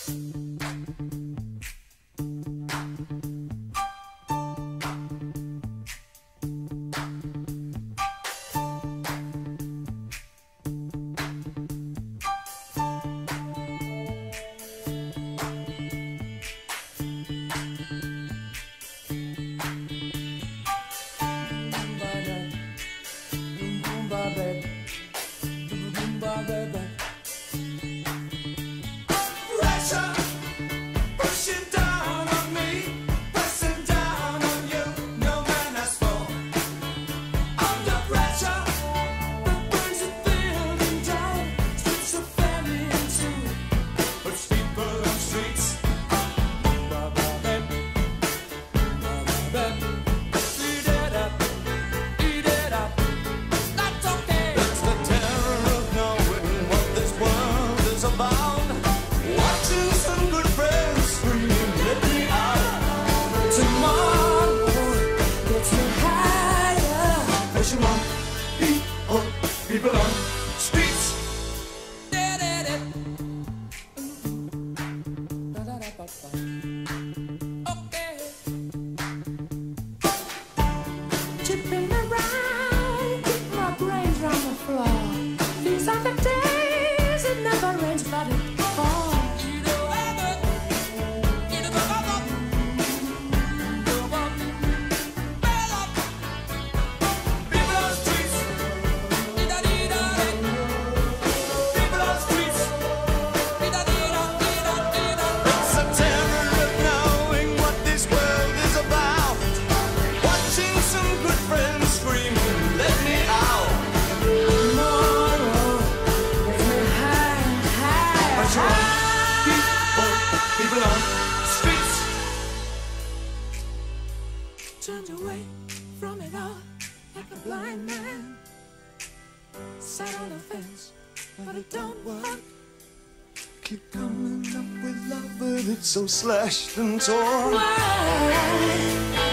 People on streets. Okay. Chipping around, keep my brains on the floor. These are the days it never rains, but it falls. People on streets. Turned away from it all like a blind man. Sat on a fence, but it don't work. Keep coming up with love, but it's so slashed and torn. Why?